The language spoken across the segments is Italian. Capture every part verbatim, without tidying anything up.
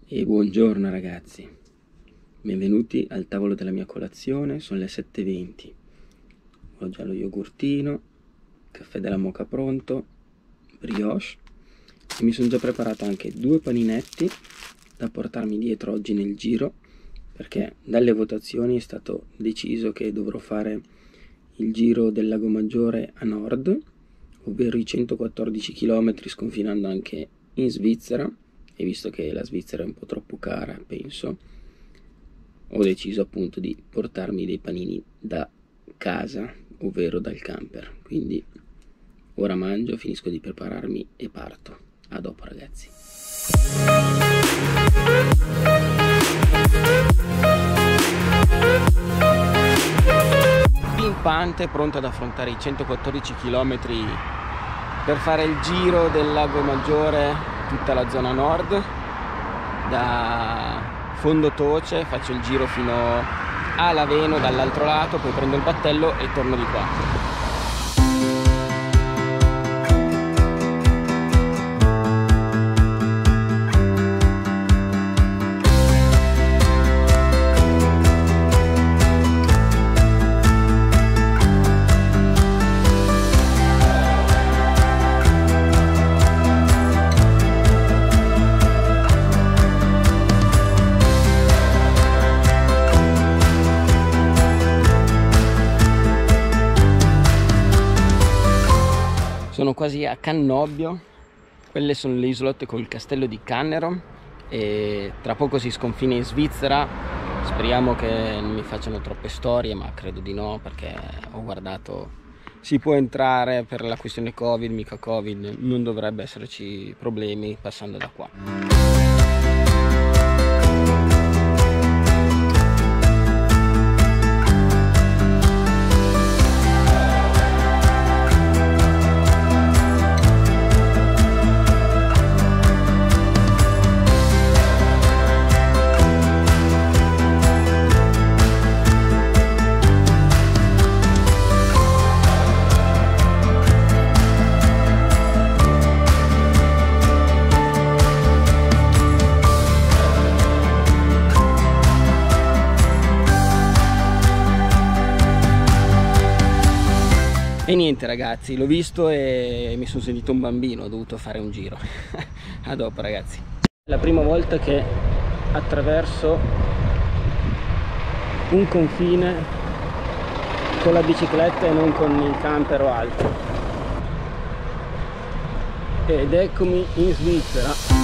E buongiorno ragazzi, benvenuti al tavolo della mia colazione. Sono le sette e venti, ho già lo yogurtino, caffè della moka pronto, brioche, e mi sono già preparato anche due paninetti da portarmi dietro oggi nel giro, perché dalle votazioni è stato deciso che dovrò fare il giro del Lago Maggiore a nord, ovvero i centoquattordici chilometri, sconfinando anche in Svizzera. E visto che la Svizzera è un po' troppo cara, penso, ho deciso appunto di portarmi dei panini da casa, ovvero dal camper. Quindi ora mangio, finisco di prepararmi e parto. A dopo ragazzi. Pimpante, pronto ad affrontare i centoquattordici chilometri per fare il giro del Lago Maggiore, tutta la zona nord, da Fondo Toce faccio il giro fino a Laveno dall'altro lato, poi prendo il battello e torno di qua. Sono quasi a Cannobbio, quelle sono le isolotte col castello di Cannero e tra poco si sconfina in Svizzera. Speriamo che non mi facciano troppe storie, ma credo di no, perché ho guardato, si può entrare per la questione Covid, mica Covid, non dovrebbe esserci problemi passando da qua. E niente ragazzi, l'ho visto e mi sono sentito un bambino, ho dovuto fare un giro. A dopo ragazzi. È la prima volta che attraverso un confine con la bicicletta e non con il camper o altro. Ed eccomi in Svizzera.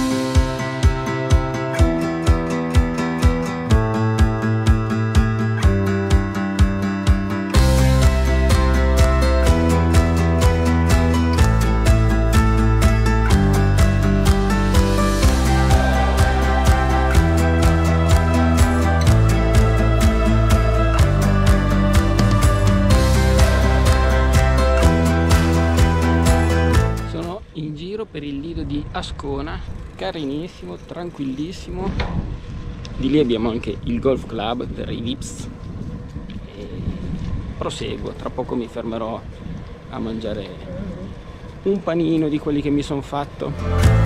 Per il lido di Ascona, carinissimo, tranquillissimo. Di lì abbiamo anche il golf club per i V I Ps e proseguo. Tra poco mi fermerò a mangiare un panino di quelli che mi sono fatto.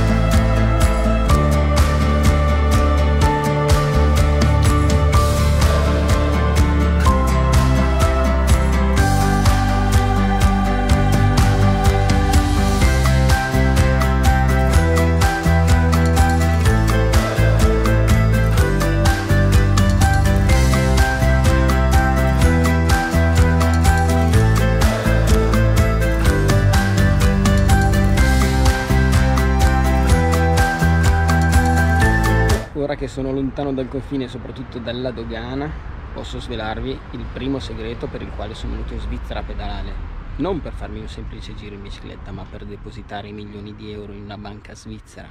Ora che sono lontano dal confine e soprattutto dalla dogana, posso svelarvi il primo segreto per il quale sono venuto in Svizzera a pedalare. Non per farmi un semplice giro in bicicletta, ma per depositare i milioni di euro in una banca svizzera.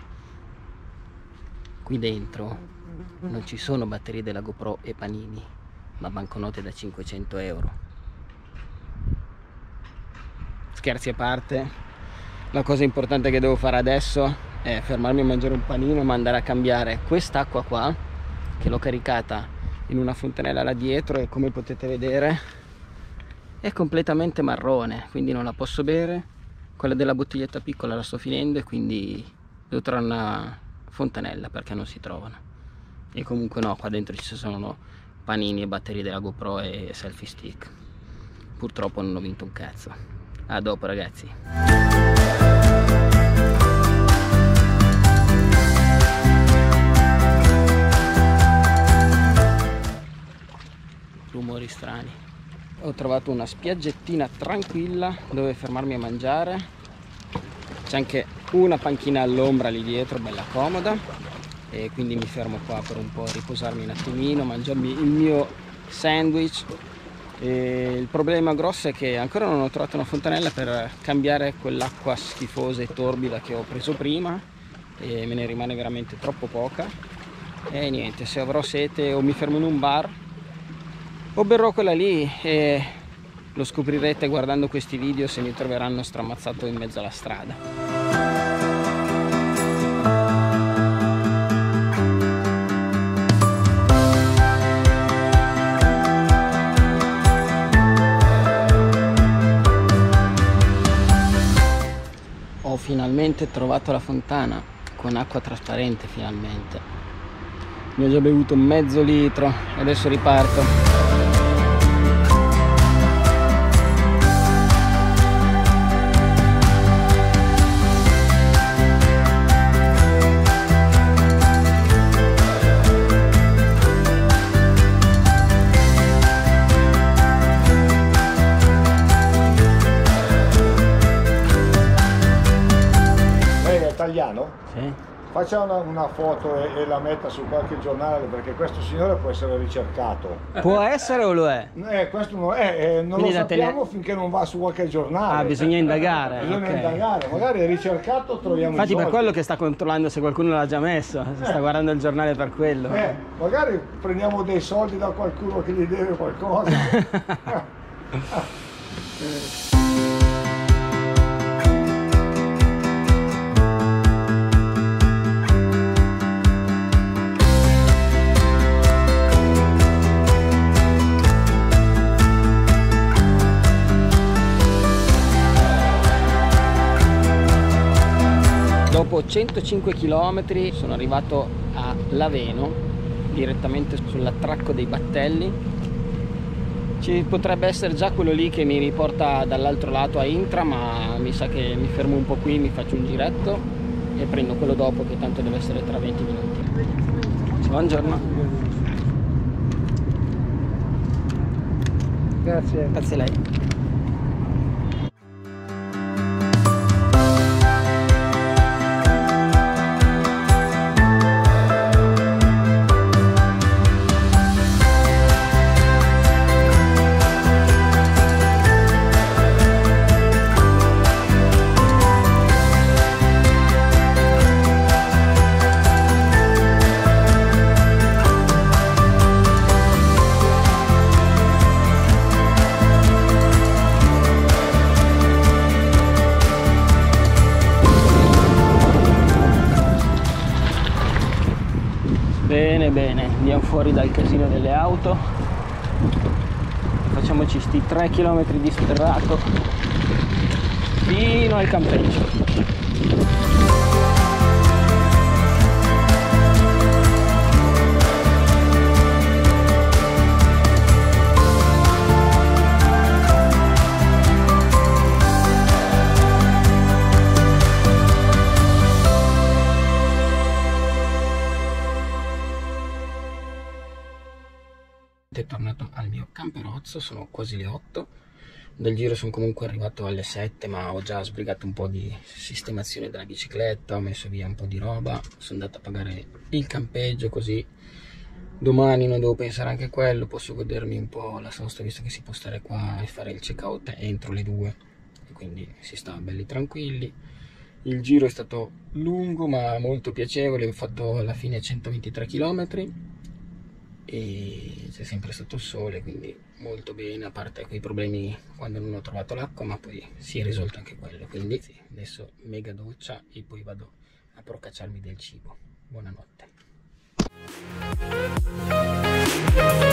Qui dentro non ci sono batterie della GoPro e panini, ma banconote da cinquecento euro. Scherzi a parte, la cosa importante che devo fare adesso è fermarmi a mangiare un panino, ma andare a cambiare quest'acqua qua, che l'ho caricata in una fontanella là dietro e come potete vedere è completamente marrone, quindi non la posso bere. Quella della bottiglietta piccola la sto finendo e quindi devo trovare una fontanella perché non si trovano. E comunque no, qua dentro ci sono panini e batterie della GoPro e selfie stick. Purtroppo non ho vinto un cazzo. A dopo ragazzi. Rumori strani. Ho trovato una spiaggettina tranquilla dove fermarmi a mangiare. C'è anche una panchina all'ombra lì dietro, bella comoda, e quindi mi fermo qua per un po' riposarmi un attimino, mangiarmi il mio sandwich. E il problema grosso è che ancora non ho trovato una fontanella per cambiare quell'acqua schifosa e torbida che ho preso prima, e me ne rimane veramente troppo poca. E niente, se avrò sete o mi fermo in un bar o berrò quella lì, e lo scoprirete guardando questi video se mi troveranno stramazzato in mezzo alla strada. Ho finalmente trovato la fontana con acqua trasparente, finalmente. Ne ho già bevuto mezzo litro e adesso riparto. Italiano? Sì. Faccia una, una foto e, e la metta su qualche giornale, perché questo signore può essere ricercato. Può essere o lo è? Eh, questo non, è, eh, non lo sappiamo tenere... finché non va su qualche giornale. Ah, bisogna indagare. Bisogna okay. indagare, magari è ricercato, troviamo Infatti i soldi. per quello che sta controllando se qualcuno l'ha già messo, eh. sta guardando il giornale per quello. Eh, magari prendiamo dei soldi da qualcuno che gli deve qualcosa. Dopo centocinque chilometri sono arrivato a Laveno, direttamente sull'attracco dei Battelli. Ci potrebbe essere già quello lì che mi riporta dall'altro lato a Intra, ma mi sa che mi fermo un po' qui, mi faccio un giretto e prendo quello dopo, che tanto deve essere tra venti minuti. Buongiorno. Grazie. Grazie a lei. Bene bene, andiamo fuori dal casino delle auto, facciamoci sti tre chilometri di sterrato fino al campeggio. Tornato al mio camperozzo, sono quasi le otto del giro, sono comunque arrivato alle sette, ma ho già sbrigato un po' di sistemazione della bicicletta, ho messo via un po' di roba, sono andato a pagare il campeggio, così domani non devo pensare anche a quello, posso godermi un po' la sosta, visto che si può stare qua e fare il check out entro le due, e quindi si sta belli tranquilli. Il giro è stato lungo ma molto piacevole, ho fatto alla fine centoventitré chilometri e c'è sempre stato il sole, quindi molto bene, a parte quei problemi quando non ho trovato l'acqua, ma poi si è risolto anche quello, quindi sì, adesso mega doccia e poi vado a procacciarmi del cibo. Buonanotte.